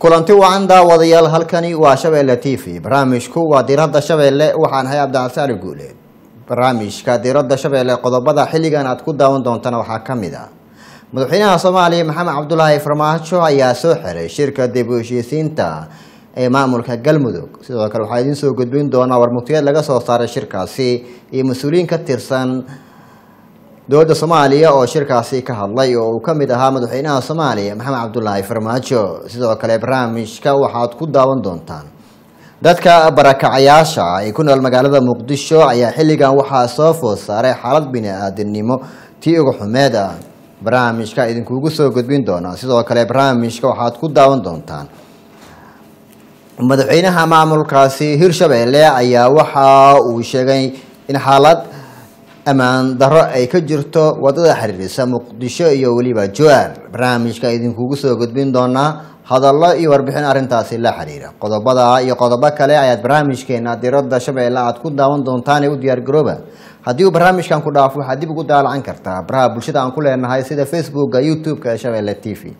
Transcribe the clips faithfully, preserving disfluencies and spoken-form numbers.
kulanti wacan daawadayaal halkani waa Shabeelle T V barnaamijku waa diiradda Shabeelle waxaan hay Cabdicasiir Guuleed barnaamijka diiradda Shabeelle qodobada xilligan aad ku daawan doontaan waxaa kamid ah madaxweynaha Soomaaliya Maxamed Cabdullaahi Farmaajo ayaa soo xiray shirka dib u heshiisiinta ee maamulka Galmudug sidoo kale waxa idin soo gudbin doona warmutiyad laga soo saaray shirkaasi iyo mas'uuliyiin ka tirsan dowladda Soomaaliya oo shirkaasi ka hadlay oo uu kamid ahaa madaxweynaha Soomaaliya Maxamed Cabdullaahi Farmaajo sidoo kale barnaamijka waxaad ku daawan doontaan dadka barakacayaasha ay ku nool magaalada Muqdisho ayaa xilligan waxa soo food saaray xaalad bini'aadanimo tii ugu xumeed ah barnaamijka idinkugu soo gudbin doona sidoo kale barnaamijka waxaad ku daawan doontaan madaxweynaha maamulkaasi Hirshabeelle ayaa waxa uu sheegay in xaalad amaan daro ay ka jirto wadada xiriirisa Muqdisho iyo waliba Jowhar barnaamijka idinkugu soo gudbin doona hadallo iyo warbixin arintaasi la xiriira qodobada iyo qodobo kale ayaad barnaamijkeena diiradda Shabeelle aad ku daawan doontaan u diyaar garooba haddii uu barnaamijkan ku dhaafo waxaad dib ugu daalan kartaa baraha bulshada aan ku leenahay sida Facebook, YouTube ka Shabeelle T V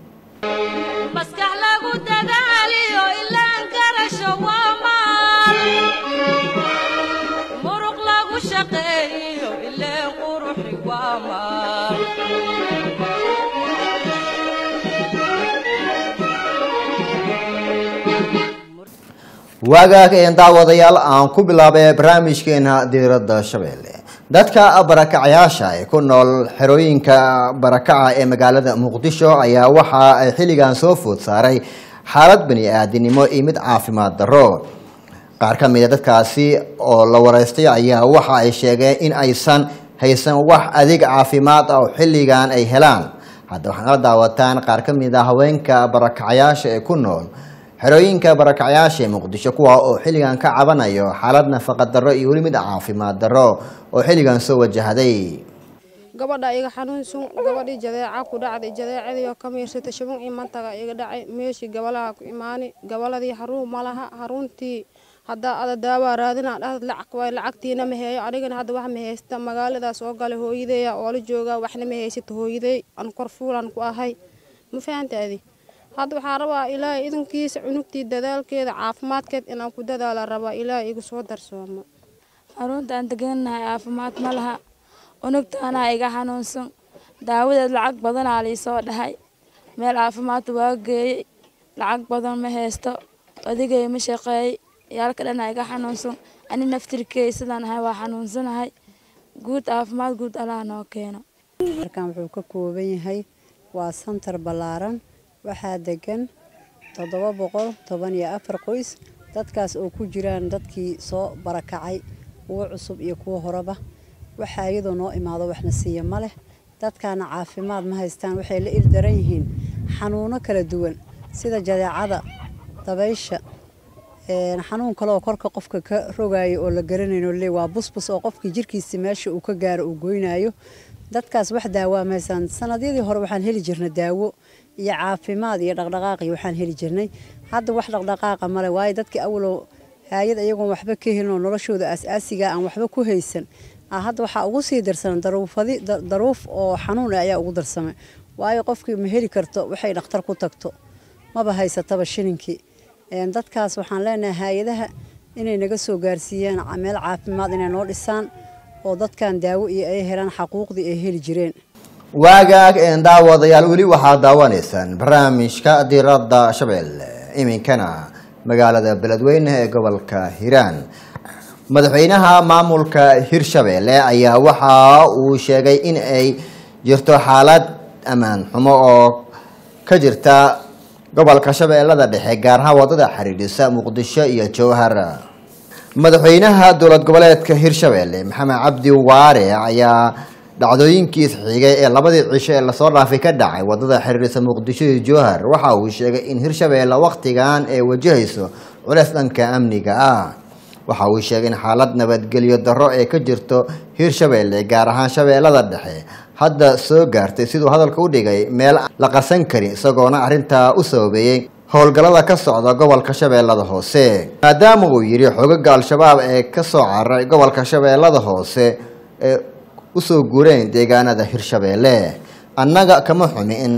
wagaag ee daawadayaal aan ku bilaabay barnaamijkeena diiradda Shabeelle dadka barakacayaasha ee ku nool xerooyinka barakaca ee magaalada Muqdisho ayaa waxa ay xilligan soo food saaray xaalad bini'aadanimo iyo mid caafimaad daro qaar ka mid ah dadkaasi oo la wareystay ayaa waxa ay sheegeen in aysan haysan wax adeeg caafimaad ah oo xilligan ay helaan hadda waxaan la daawataan qaar ka mid ah haweenka barakacayaasha ee ku nool xerooyinka barakacayaasha Muqdisho kuwa oo xilligan ka cabanayo xaalad nafaqo daro iyo wali mid caafimaad daro oo xilligan soo wajahday gabadha iga xanuunsan gabadhii jadeeca ku dhacday jadeecadii oo kamiirsata shabun imantaga iga dhacay meeshii gabalaha ku imaani gabaladii xarun malaha xaruntii hadda ada daawa raadina dhahad lacag way lacagtiina ma heeyo anigana hadda wax ma haysta magaaladaas oo galay hooyadeeya oo la jooga waxna ma haysato hooyaday aan kor fuulan ku ahay ma fahantaadi hadda waxaan rabaa ilaahay idinkiisa cunugtii dadaalkeeda caafimaadkeed inaan ku dadaala rabaa ilaahay igu soo darsoomo xarunta aan deganahay caafimaad ma laha cunugtaana iga xanuunsan daawadeed lacag badan aa lii soo dhahay meel caafimaad waa geeyey lacag badan ma haysto adigay ma shaqeey yaalka dhan iga xanuunsan ani naftirkay sidaan ahay waa xanuunsanahay guud caafimaad guud Allah noo keeno markaan wuxuu ka kooban yahay waa santar balaaran waxaa degan toddoba boqol toban iyo afar qoys dadkaas oo ku jiraan dadkii soo barakacay kuwa cusub iyo kuwa horeba waxa iyadoo noo imaado waxna siiya ma leh dadkaana caafimaad ma haystaan waxay la ildaran yihiin xanuuno kala duwan sida jadeecada dabaysha ee xanuun kale oo korka qofka ka rogayo oo la garanayno le waa busbus oo qofkii jirkiisa meesha uu ka gaaro uu goynayo dadkaas wax daawo ma haysan sanadiyadii hore waxaan heli jirnay daawo iyo caafimaad iyo dhaqdhaqaaq iyo waxaan heli jirnay hadda wax dhaqdhaqaaq ma leh waayo dadkii awlo hay'ad ayagoon waxba ka helin noloshooda asaasiga aan waxba ku haysan hadda waxa ugu sii darsan daruufadi daruuf oo xanuun ayaa ugu darsamay waayo qofkii ma heli karto waxay dhakhtar ku tagto maba haysataba shilinkii een dadkaas waxaan leenahay hay'adaha inay naga soo gaarsiiyaan meel caafimaad inay noo dhisaan oo dadkan daawo iyo ay helaan xuquuqdii ay heli jireen wagaag ee daawadayaal wali waxa daawanaysan barnaamijka diiradda Shabeelle iminkana magaalada Beledweyne ee gobolka Hiiraan madaxweynaha maamulka Hirshabeelle ayaa waxa uu sheegay in ay jirto xaalad amaan xumo oo ka jirta gobolka Shabeellada Dhexe gaar ahaan wadada xiriirisa Muqdisho iyo Jowhar madaxweynaha dowlad goboleedka Hirshabeelle Maxamed Cabdi Waare ayaa dhacdooyinkii xigay ee labadii cisho ee la soo dhaafay ka dhacay wadada xiriirisa Muqdisho iyo Jowhar waxa uu sheegay in Hirshabeelle waqtigan ay wajahayso culays dhanka amniga ah waxa uu sheegay in xaalad nabadgelyo daro ee ka jirto Hirshabeelle gaar ahaan Shabeellada Dhexe hadda soo gaartay sidoo hadalka u dhigay meel la qarsan karin isagoona arinta u sababeeyay howlgallada ka socda gobolka Shabeellada Hoose maadaama uu yiri xogaga al-shabaab ee ka soo cararay gobolka Shabeellada Hoose ee u soo guureen deegaanada Hirshabeelle annaga kama xumi in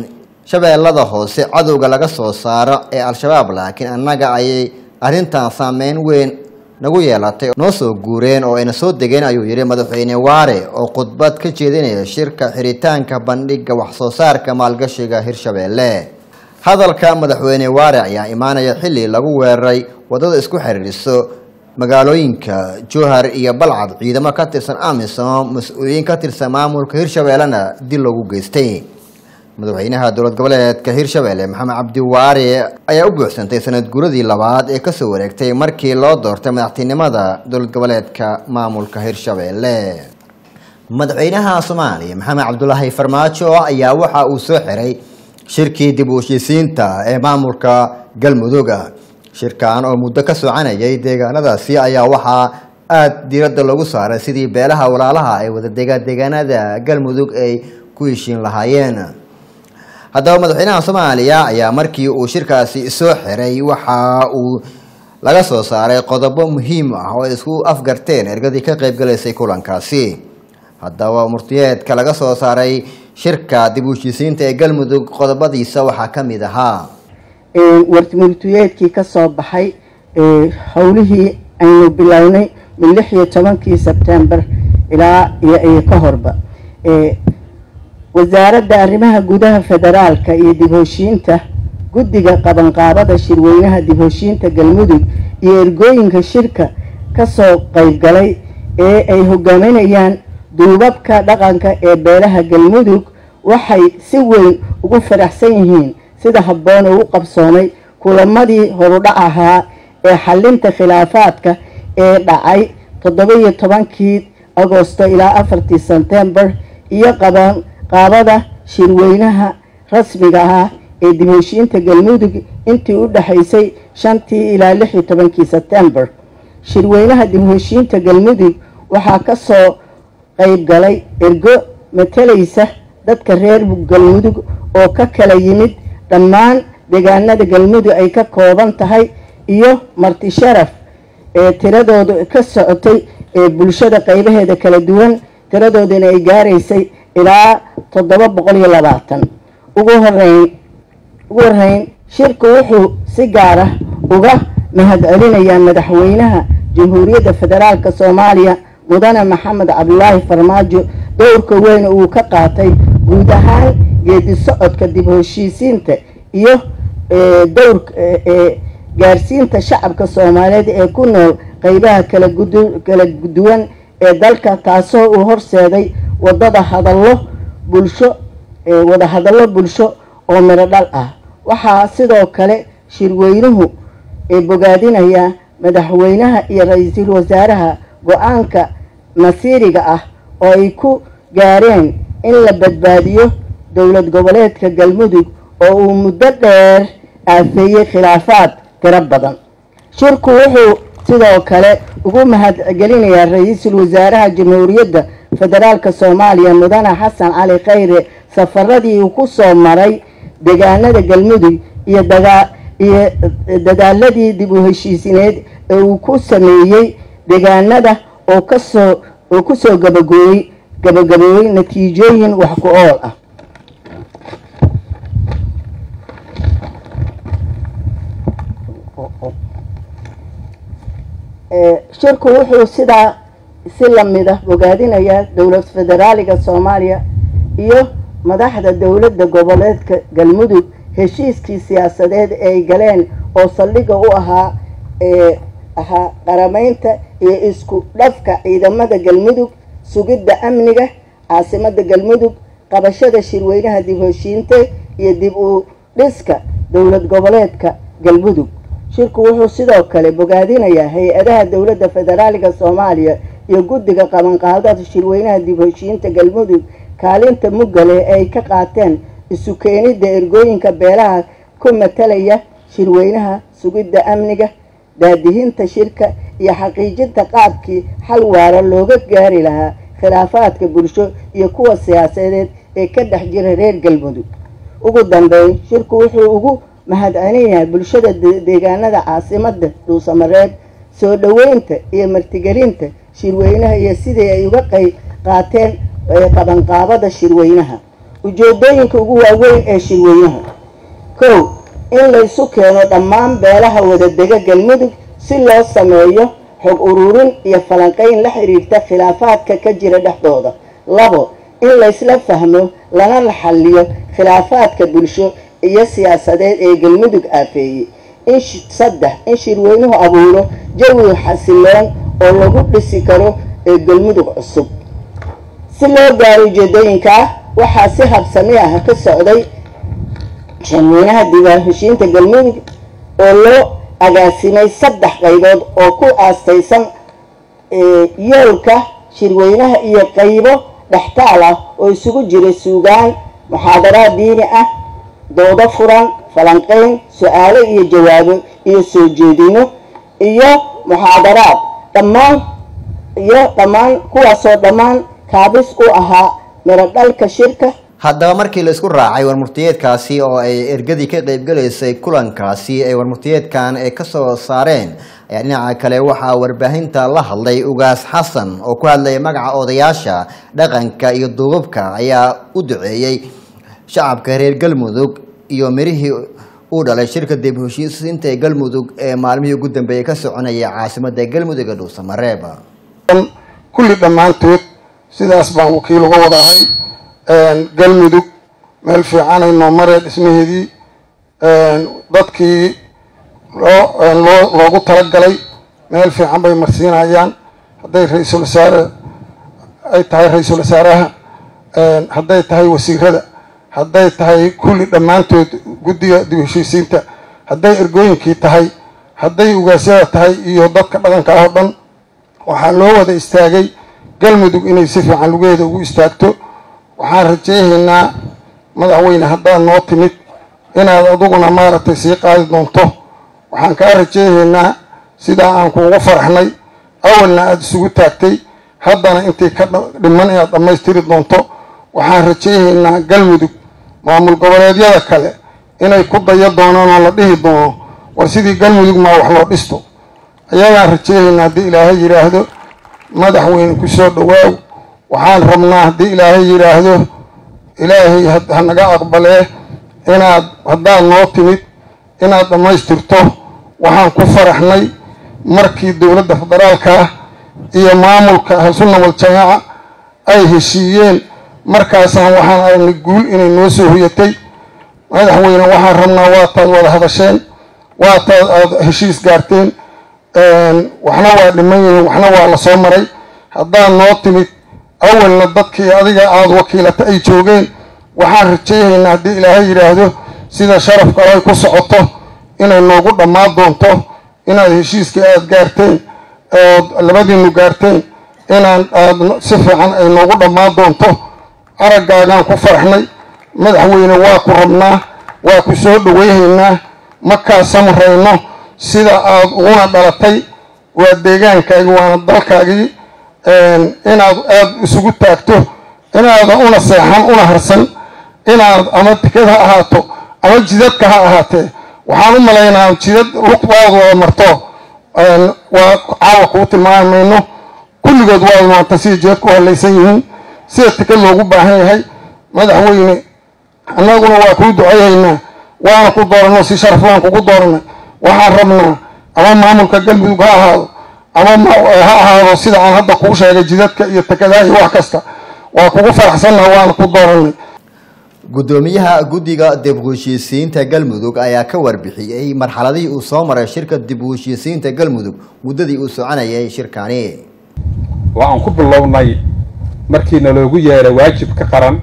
shabeellada hoose cadowga laga soo saaro ee al-shabaab laakiin annaga ayay arrintan saameyn weyn nagu yeelatay noo soo guureen oo ayna soo degeen ayuu yidhi madaxweyne waare oo khudbad ka jeedinaya shirka xiritaanka bandhiga wax soo saarka maalgashiga hirshabeelle hadalka madaxweyne waare ayaa imaanaya xilli lagu weeraray wadada isku xiriiriso magaalooyinka jowhar iyo balcad ciidamo ka tirsan amisom mas-uuliyiin ka tirsan maamulka hirshabeellena dil loogu geystay madaxweynaha dowlad goboleedka hirshabeelle maxamed cabdi waare ayaa u buuxsantay sanad guuradii labaad ee kasoo wareegtay markii loo doortay madaxtinimada dowlad goboleedka maamulka hirshabeelle madaxweynaha soomaaliya maxamed cabdulaahi farmaajo ayaa waxa uu soo xiray shirkii dib u heshiisiinta ee maamulka galmudug shirkan oo muddo ka soconayay deegaanadaasi ayaa waxaa aada diiradda lagu saaray sidii beelaha walaalaha ay wada degaan deegaanada galmudug ay ku heshiin lahaayeen haddaba madaxweynaha soomaaliya ayaa markii uu shirkaasi soo xiray waxa uu laga soo saaray qodobo muhiim ah oo ay isku afgarteen ergadii ka qaybgalaysay kulankaasi haddaba murtiyeedka laga soo saaray shirka dib u heshiisiinta ee galmudug qodobadiisa waxaa ka mid ahaa warmurtiyeedkii ka soo baxay howlihii aynu bilownay min lix iyo tobankii sebtembar ilaa iyo ka horba wasaaradda arrimaha gudaha federaalka iyo dib heshiinta guddiga qabanqaabada shirweynaha dib heshiinta galmudug iyo ergooyinka shirka kasoo qaybgalay ee ay hogaaminayaan duubabka dhaqanka ee beelaha galmudug waxay si weyn ugu faraxsan yihiin sida habboon ugu qabsoomay kulamadii horudhac ahaa ee xalinta khilaafaadka ee dhacay toddoba iyo tobankii agoosto ilaa afartii sebtembar iyo qaban qaabada shirweynaha rasmiga ah ee dib heshiinta galmudug intii u dhaxaysay shantii ilaa lix iyo tobankii sebtembar shirweynaha dib heshiinta galmudug waxaa ka soo qayb galay ergo matalaysa dadka reer galmudug oo ka kala yimid dhammaan deegaanada galmudug ay ka kooban tahay iyo marti sharaf ee tiradoodu ka socotay ee bulshada qaybaheeda kala duwan tiradooduna ay gaaraysay ilaa toddoba boqol iyo labaatan ugu horeyn ugu horeyn shirku wuxuu si gaar ah uga mahadcelinayaa madaxweynaha jamhuuriyadda federaalka soomaaliya mudane maxamed cabdulaahi farmaajo dowrka weyn uu ka qaatay guud ahaan geedi socodka dib heshiisiinta iyo dowrka gaarsiinta shacabka soomaaliyeed ee ku nool qaybaha kala kala duwan ee dalka taasoo uu horseeday wadada hadallo bulsho wada hadallo bulsho oo miro dhal ah waxaa sidoo kale shirweynuhu ee bogaadinaya madaxweynaha iyo ra-iisul wasaaraha go-aanka masiiriga ah oo ay ku gaareen in la badbaadiyo dowlad goboleedka galmudug oo uu muddo dheer aafeeyey khilaafaad tiro badan shirku wuxuu sidoo kale ugu mahadcelinayaa ra-iisul wasaaraha jamhuuriyadda federaalka soomaaliya mudane xasan cali khayre safaradii uu ku soo maray deegaanada galmudug iyo dagaa iyo dadaaladii dib u heshiisineed ee uu ku sameeyey deegaanada oo kasoo oo kusoo gabagooyey gabagaboobay natiijooyin wax ku ool ah shirku wuxuu sidaa si lamid ah bogaadinayaa dowlad federaaliga soomaaliya iyo madaxda dowladda goboleedka galmudug heshiiskii siyaasadeed ee ay galeen oo saldhiga u ahaa ee ahaa qarameynta iyo isku dhafka ciidamada galmudug sugidda amniga caasimada galmudug qabashada shirweynaha dib heshiinta iyo dib u dhiska dowlad goboleedka galmudug shirku wuxuu sidoo kale bogaadinayaa hay-adaha dowladda federaaliga soomaaliya iyo guddiga qabanqaadada shirweynaha dib heshiinta galmudug kaalinta mugale ee ay ka qaateen isu keenidda ergooyinka beelaha ku matalaya shirweynaha sugidda amniga daadihinta shirka iyo xaqiijinta qaabkii xal waara looga gaari lahaa khilaafaadka bulsho iyo kuwa siyaasadeed ee ka dhex jira reer galmudug ugu dambeyn shirku wuxuu ugu mahadcelinayaa bulshada deegaanada caasimada dhuusamareeb soo dhaweynta iyo martigelinta shirweynaha iyo sidii ay uga qayb qaateen qabanqaabada shirweynaha ujeedooyinka ugu waaweyn ee shirweynaha: kow, in laysu keeno dhammaan beelaha wadadega galmudug si loo sameeyo xog ururin iyo falanqayn la xiriirta khilaafaadka ka jira dhexdooda. labo, in laysla fahmo lana xalliyo khilaafaadka bulsho iyo siyaasadeed ee galmudug aafeeyey. in saddex, in shirweynuhu abuuro jawi xasiloon oo lagu dhisi karo ee galmudug cusub. si loo gaaro ujeedooyinkaa, waxaa si habsami ah ka socday shirweynaha dib u heshiinta galmudug oo loo agaasimay saddex qaybood oo ku aastaysan yoolka shirweynaha iyo qaybo dhextaal ah oo isugu jira suugaan, muxaadaraad diini ah, doodo furan, falanqayn, su-aalo iyo jawaabo iyo soo jeedino, iyo muxaadaraad dhammaan iyo dhammaan kuwaasoo dhammaan kaabis u ahaa miro dhalka shirka. haddaba markii la isku raacay warmurtiyeedkaasi oo ay ergadii ka qaybgalaysay kulankaasi ay warmurtiyeedkan ay kasoo saareen, ayaa dhinaca kale waxaa warbaahinta la hadlay ugaas xasan oo ku hadlaya magaca odayaasha dhaqanka iyo duubabka, ayaa u duceeyey shacabka reer galmudug iyo mirihii uu dhalay shirka dib u heshiisiinta ee galmudug ee maalmihii ugu dambeeyay ka soconaya caasimada galmudug ee dhuusamareeb. kulli dhammaantood sidaas baan wakiil uga wadahay. galmudug meel fiican ay noo mareen dhismaheedii, dadkii loo loogu talagalay meel fiican bay marsiinayaan. hadday ra-iisul wasaare ay tahay ra-iisul wasaaraha, hadday tahay wasiirada, hadday tahay kulli dhammaantood guddiga dib u heshiisiinta, hadday ergooyinkii tahay, hadday ugaasyada tahay iyo dadka dhaqanka ah oo dhan, waxaa loo wada istaagay galmudug inay si fiican lugeeda ugu istaagto. waxaan rajaynaynaa madaxweyne haddaad noo timid inaad aduguna maaragtay sii qaadi doonto. waxaan kaa rajaynaynaa sidaa aan kuugu faraxnay, awalna aada isugu taagtay, haddana intay ka dhiman inaad dhammaystiri doonto. waxaan rajaynaynaa galmudug maamul goboleedyada kale inay ku dayo doonaan oo la dhihi doono war sidii galmudug maa wax loo dhisto. ayagaan rajaynaynaa haddii ilaahay yidhaahdo. madaxweyne ku soo dhawaaw. waxaan rabnaa haddii ilaahay yidhaahdo, ilaahay ha naga aqbalee inaad haddaad noo timid inaad dhammaystirto. waxaan ku faraxnay markii dowladda federaalka ah iyo maamulka ahlusunna waljamaaca ay heshiiyeen, markaasaan waxaan aragnay guul inay noo soo hoyatay. madaxweyne waxaan rabnaa waataad wada hadasheen, waataad aada heshiis gaarteen, waxna waa dhiman yihiin, waxna waa la soo maray. haddaad noo timid awalna dadkii adiga aada wakiilata ay joogeen, waxaan rajaynaynaa haddii ilaahay yidhaahdo sida sharafka ay ku socoto inay noogu dhammaan doonto, inaad heshiiskii aada gaarteen ood labadiinu gaarteen inaan aad si fiican ay noogu dhammaan doonto. araggaagaan ku faraxnay madaxweyne, waa ku rabnaa, waa ku soo dhaweynaynaa, ma kaa samrayno. sida aada uguna dhalatay waa deegaankaagii, waana dalkaagii. inaad aada isugu taagto, inaadan una seexan una harsan, inaad ama tikad ha ahaato ama jidadka ha ahaatee. waxaan u malaynaa jidad luqdaad wada marto waa caawa kuu tilmaami mayno, kulligood waad maanta sida jidadku halaysan yihiin, sida tikad loogu baahan yahay. madaxweyne annaguna waa kuu duceeyaynaa, waana ku dooranno si sharaf waan kugu dooranay. waxaan rabnaa ama maamulka galmudug ha ahaado ama ha ahaado sida aan hadda kuu sheegay jidadka iyo takadaha iyo wax kasta, waa kugu faraxsannaha, waana ku dooranay. gudoomiyaha guddiga dib u heshiisiinta galmudug ayaa ka warbixiyey marxaladihii uu soo maray shirka dib u heshiisiinta galmudug muddadii uu soconayay shirkani. waxaan ku bilownay markiina loogu yeeray waajibka qaran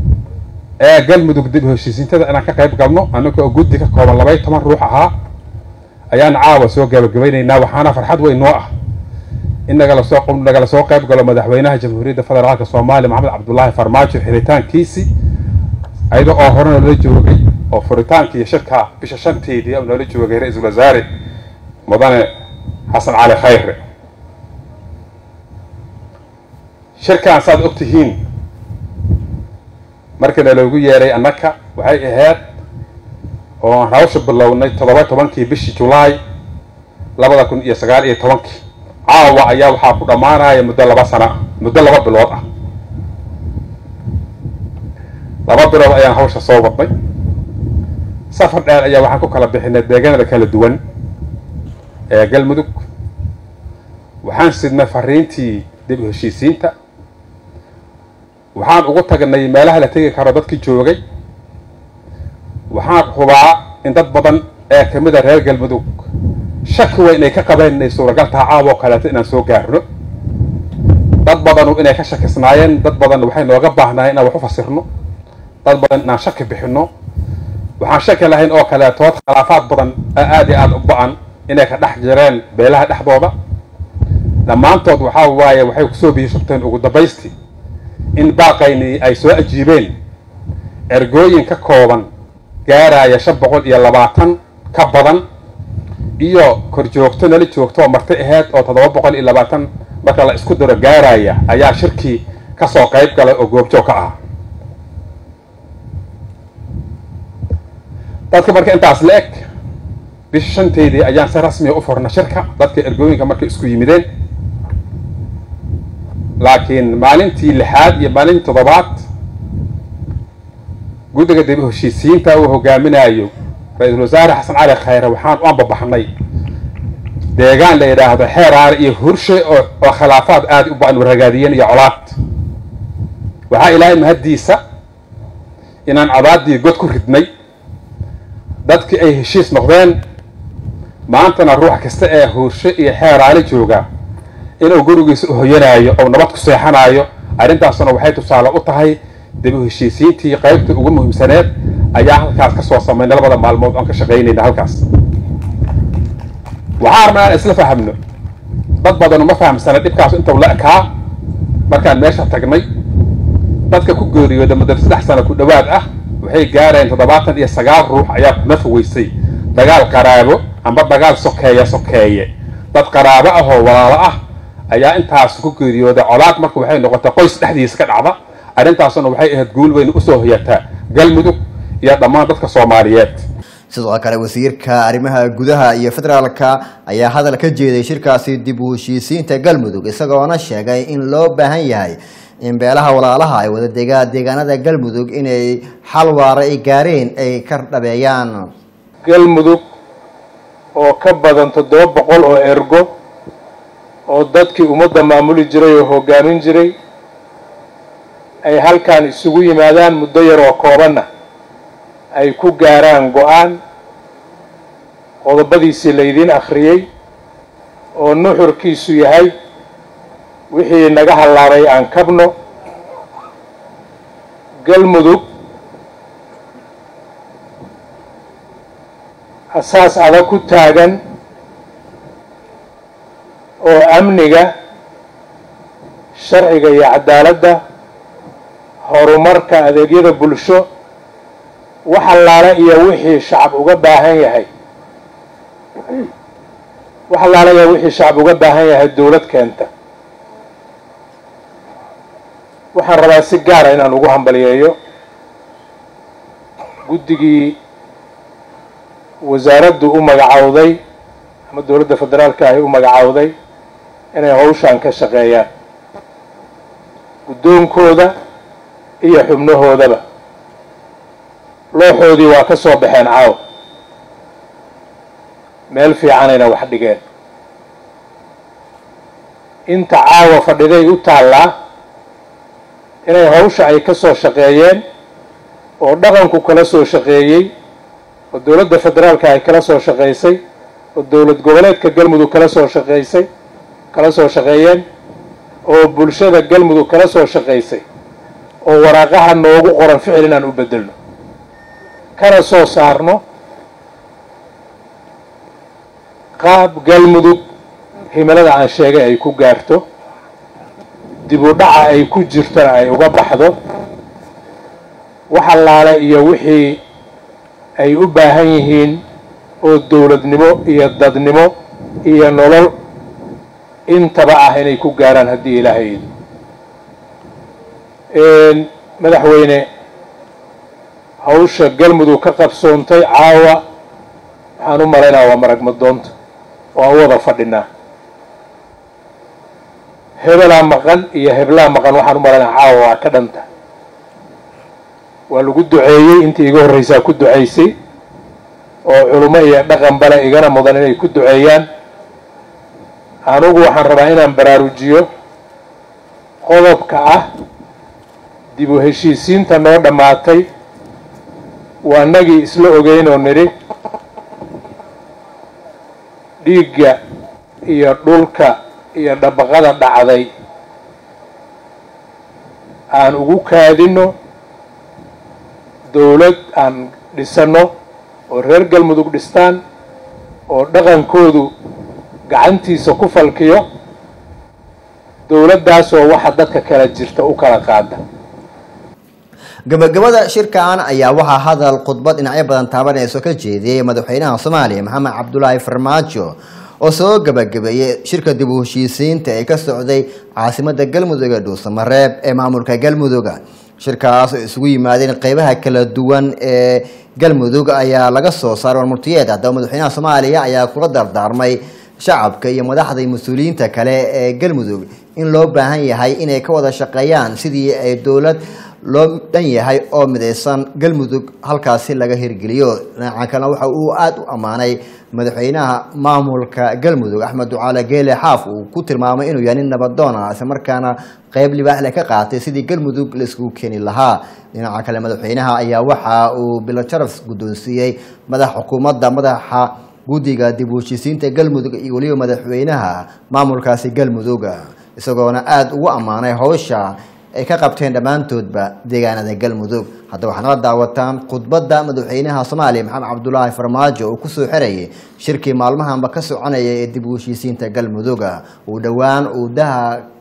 ee galmudug dib u heshiisiintada inaan ka qayb galno, annagoo guddi ka kooban labaiyo toban ruux ahaa ayaan caawa soo gabagabaynaynaa. waxaana farxad weyn noo ah in nagala soo nagala soo qayb galo madaxweynaha jamhuuriyadda federaalka soomaaliya maxamed cabdullaahi farmaajo xiritaankiisii, ayada oo hore noola joogay oo furitaankii shirka bisha shanteedii noola joogay ra-iisul wasaare mudane xasan cali khayre. shirkaan saad og tihiin markiina loogu yeeray annaka waxay ahayd oo aan hawsha bilownay toddoba tobankii bishii julaay labada kun iyo sagaal iyo tobankii. caawa ayaa waxaa ku dhammaanaya muddo laba sana muddo laba bilood ah. laba laba bilood ayaan hawsha soo wadnay safar dheer ayaa waxaan ku kala bixinay deegaanada kala duwan ee galmudug waxaan sidnay fariintii dib u heshiisiinta waxaan ugu tagnay meelaha la tegi karo dadkii joogay waxaan hubaa in dad badan ee ka mid a reer galmudug shaki weyn ay ka qabeen inay suuragal tahay caawa oo kaleeto inaan soo gaarno dad badanu inay ka shakisnaayeen dad badan waxay nooga baahnaayeen inaan wax u fasirno dad badan inaan shaki bixinno waxaan shaki lahayn oo kaleetood khilaafaad badan aad iyo aad u ba-an inay ka dhex jireen beelaha dhexdooda dhammaantood waxaa waaye waxay kusoo biyashubteen ugu dambaystii in baaqaynii ay soo ajiibeen ergooyin ka kooban gaaraya shan boqol iyo labaatan ka badan iyo kor joogto nala joogto oo marti aheyd oo toddoba boqol iyo labaatan marka la isku daro gaaraya ayaa shirkii kasoo qayb galay oo goobjoog ka ah dadka marka intaas la eg bisha shanteedii ayaan si rasmiya u furna shirka dadka ergooyinka markay isku yimideen laakiin maalintii lixaad iyo maalintii toddobaad guddiga dib u heshiisiinta uu hogaaminayo ra-iisul wasaare xasan cali khayre waxaan u ambabaxnay deegaan la yidhaahdo xeeraare iyo hurshe oo oo khilaafaad aada u ba-an waragaadiyeen iyo colaad waxaa ilaahay mahaddiisa inaan cadaadii god ku ridnay dadkii ay heshiis noqdeen maantana ruux kasta ee hurshe iyo xeeraale jooga inuu gurigiisa u hoyanaayo oo nabad ku seexanaayo arrintaasuna waxay tusaale u tahay dib u heshiisiintii qaybta ugu muhiimsaneed ayaa halkaas ka soo samaynay labada maalmood oon ka shaqaynayna halkaas waxaa rabnaa aan isla fahamno dad badan uma fahamsana dhibkaas intuu la ekaa markaan meesha tagnay dadka ku geeriyooda muddo saddex sano ku dhowaad ah waxay gaareen toddobaatan iyo sagaal ruux ayaa kuna fogeysay dagaal qaraabo amba dagaal sokeeye sokeeye dad qaraabo ah oo walaalo ah ayaa intaas ku geeriyooda colaad marka waxay noqotay qoys dhexdiisa ka dhacda arrintaasuna waxay ahayd guul weyn usoo hoyataa galmudug iyo dhammaan dadka soomaaliyeed sidoo kale wasiirka arrimaha gudaha iyo federaalka ayaa hadal ka jeeday shirkaasi dib u heshiisiinta galmudug isagoona sheegay in loo baahan yahay in beelaha walaalaha ay wada degaan deegaanada galmudug inay xal waara ay gaareen ay ka dhabeeyaan galmudug oo ka badan toddoba boqol oo ergo oo dadkii ummadda maamuli jiray oo hogaamin jiray ay halkan isugu yimaadaan muddo yar oo koobanna ay ku gaaraan go-aan qodobadiisii laydiin akhriyey oo nuxurkiisu yahay wixii naga hallaabay aan kabno galmudug asaas adag ku taagan oo amniga sharciga iyo cadaaladda horumarka adeegyada bulsho wax allaale iyo wixii shacab uga baahan yahay wax allaale iyo wixii shacab uga baahan yahay dawlad keenta waxaan rabaa si gaara inaan ugu hambaliyeeyo guddigii wasaaraddu u magacowday ama dawladda federaalka ahi u magacowday inay hawshaan ka shaqeeyaan guddoonkooda iyo xubnahoodaba looxoodii waa ka soo baxeen caaw meel fiicanayna wax dhigeen inta caawa fadhiday u taallaa inay hawsha ay ka soo shaqeeyeen oo dhaqanku kala soo shaqeeyey oo dawladda federaalka ay kala soo shaqaysay oo dowlad goboleedka galmudug kala soo shaqaysay kala soo shaqeeyeen oo bulshada galmudug kala soo shaqaysay oo waraaqaha noogu qoran ficil inaan u bedelno kana soo saarno qaab galmudug himilada aan sheegay ay ku gaarto dib u dhaca ay ku jirtana ay uga baxdo wax allaale iyo wixii ay u baahan yihiin oo dawladnimo iyo dadnimo iyo nolol intaba ah inay ku gaaraan haddii ilaahay ido madaxweyne hawsha galmudug ka qabsoontay caawa waxaan u malaynaa waa marag madoonta waan wada fadhinaa hebelaa maqan iyo heblaa maqan waxaan u malaynaa caawa waa ka dhanta waa lagu duceeyey intii iga horreysaa ku ducaysay oo culummo iyo dhaqan bale igana mudan inay ku duceeyaan. anugu waxaan rabaa inaan baraarujiyo qodobka ah dib u heshiisiinta noo dhammaatay. waa nagii isla ogeyn oo nidhi dhiigga iyo dhulka iyo dhabaqada dhacday aan ugu kaadino dowlad aan dhisano oo reer galmudug dhistaan oo dhaqankoodu gacantiisa ku falkiyo dowladdaasoo waxa dadka kala jirta u kala qaada. gabagabada shirkan ayaa waxaa hadal khudbad dhinacyo badan taabanayso ka jeediyey madaxweynaha soomaaliya maxamed cabdulaahi farmaajo oo soo gabagabeeyey shirka dib u heshiisiinta ee ka socday caasimada galmudug ee dhuusamareeb ee maamulka galmudug. shirkaas oo isugu yimaadeen qeybaha kala duwan ee galmudug ayaa laga soo saaray warmurtiyeed. haddaba madaxweynaha soomaaliya ayaa kula dardaarmay shacabka iyo madaxda mas-uuliyiinta kale ee galmudug in loo baahan yahay inay ka wada shaqeeyaan sidii ay dowlad loo dhan yahay oo midaysan galmudug halkaasi laga hirgeliyo. dhinaca kalena waxa uu aada u ammaanay madaxweynaha maamulka galmudug axmed ducaale geele xaaf uu ku tilmaamay inuu yahay nin nabadoon ah isla markaana qeyb libaax leh ka qaatay sidii galmudug la iskugu keeni lahaa. dhinaca kale madaxweynaha ayaa waxa uu bilo sharaf guddoonsiiyey madaxa xukuumadda madaxa guddiga dib u heshiisiinta galmudug iyo weliba madaxweynaha maamulkaasi galmudug isagoona aada ugu ammaanay howsha ay ka qabteen dhammaantoodba deegaanada galmudug. haddaba waxaana la daawataan khudbadda madaxweynaha soomaaliya maxamed cabdulaahi farmaajo uu kusoo xirayay shirkii maalmahanba ka soconaya ee dib u heshiisiinta galmudug. uu dhowaan uu daha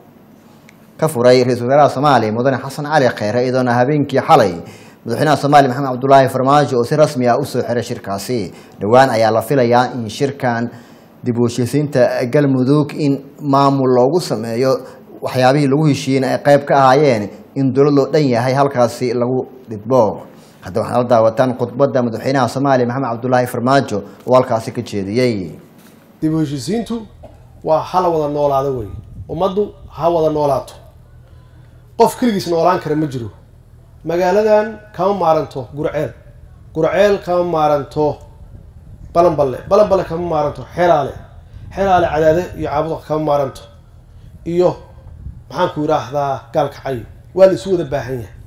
ka furay ra-iisul wasaaraha soomaaliya mudane xasan cali kheyre iyadoona habeenkii xalay madaxweynaha soomaaliya maxamed cabdulaahi farmaajo oo si rasmi ah usoo xiray shirkaasi. dhowaan ayaa la filayaa in shirkan dib u heshiisiinta galmudug in maamul loogu sameeyo waxyaabihii lagu heshiiyeyna ay qayb ka ahaayeen in dowlad loo dhan yahay halkaasi lagu dhidbo. haddaba waxaana la daawataan khudbadda madaxweynaha soomaaliya maxamed cabdulaahi farmaajo oo halkaasi ka jeediyey. dib u heshiisiintu waa hala wada noolaado wey. ummaddu ha wada noolaato. qof keligiis noolaan kara ma jiro. magaaladan kama maaranto gurceel gurceel kama maaranto balanballe balanballe kama maaranto xeraale xeraale cadaade iyo caabuda kama maaranto iyo maxaan ku yiraahdaa gaalkacay. waa la isu wada baahan yahay.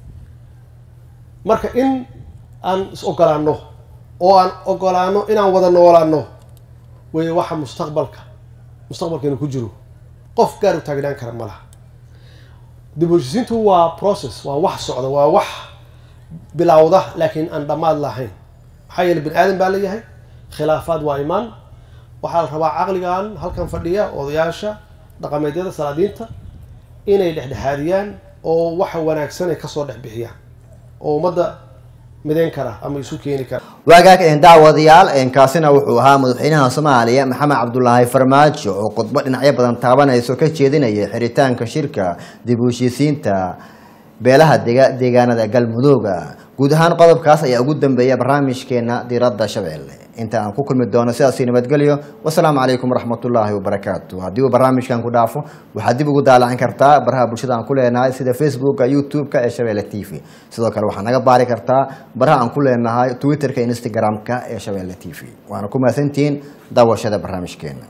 marka in aan is ogolaano oo aan ogolaano inaan wada noolaano way waxa mustaqbalka mustaqbalkeena ku jiro. qof gaar u taagnaan kara ma laha. dib u heshiisiintu waa process, waa wax socda, waa wax bilowda laakiin aan dhammaad lahayn. maxaa yeelay bini aadan baa leeyahay, khilaafaad waa imaan. waxaa la rabaa caqligan halkan fadhiya odayaasha dhaqameedyada salaadiinta inay dhexdhexaadiyaan oo waxa wanaagsan ay kasoo dhex bixiyaan oo ummadda midayn kara ama isu keeni kara. waagaag een daawadayaal een kaasina wuxuu ahaa madaxweynaha soomaaliya maxamed cabdulaahi farmaajo oo khudbad dhinacyo badan taabanayso ka jeedinaya xiritaanka shirka dib u heshiisiinta beelaha dega deegaanada galmudug. guud ahaan qodobkaas ayaa ugu dambeeya barnaamijkeena diiradda shabeelle. inta aan ku kulmi doono sidaasi nabadgelyo. wasalaamu calaykum waraxmatullaahi wabarakaatu. haddii uu barnaamijkan ku dhaafo waxaad dib ugu daalacan kartaa baraha bulshada aan ku leenahay sida facebooka youtube-ka ee shabeelle t v. sidoo kale waxaad naga baari kartaa baraha aan ku leenahay twitterka instagram-ka ee shabeelle t v. waana ku mahadsantihiin daawashada barnaamijkeena.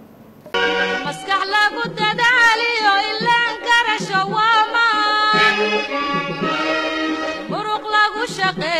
maskax lagu dadaaliyo ilaan karasho waa maan muruq lagu shaqeeyo